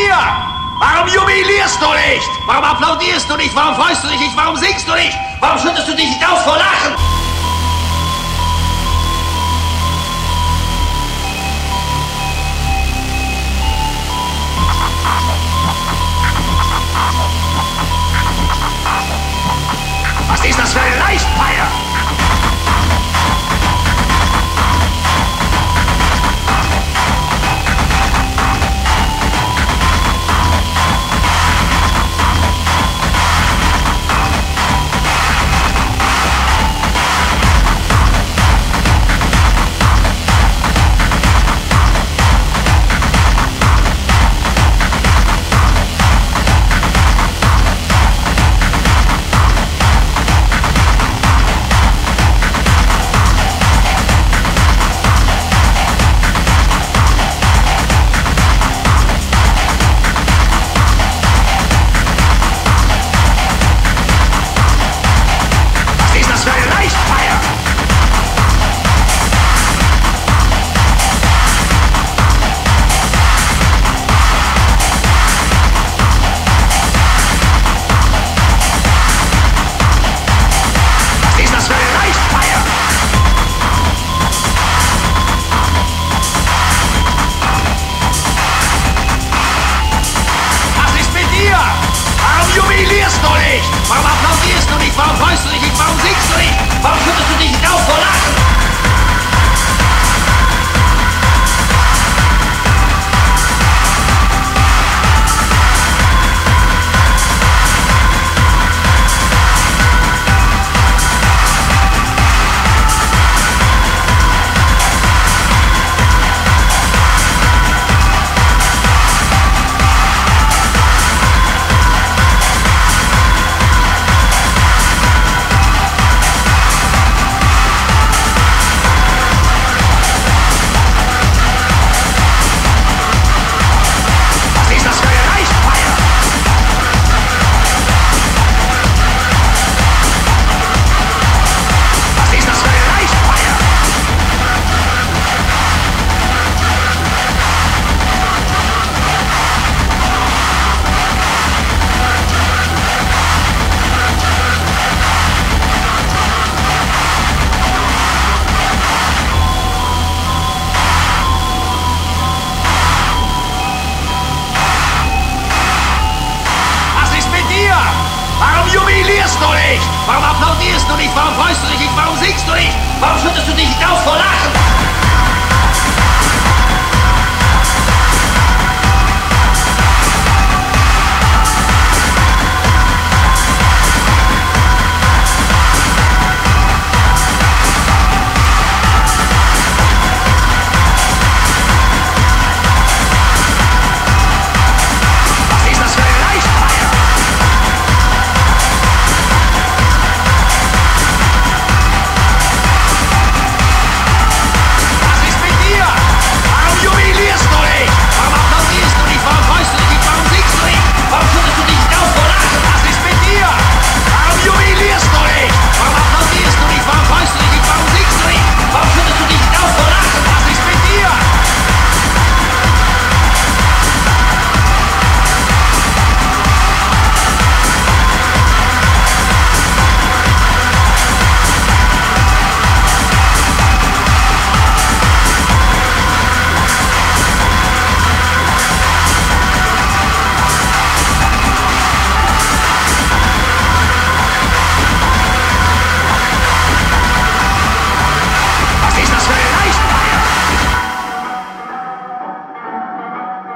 dir? Warum jubilierst du nicht? Warum applaudierst du nicht? Warum freust du dich nicht? Warum singst du nicht? Warum schüttest du dich nicht aus vor Lachen? Was ist das für eine Leichtfeier? Warum applaudierst du nicht? Warum freust du dich nicht? Warum singst du nicht? Warum schüttest du dich nicht aus vor Lachen? Warum jubilierst du nicht? Warum applaudierst du nicht? Warum freust du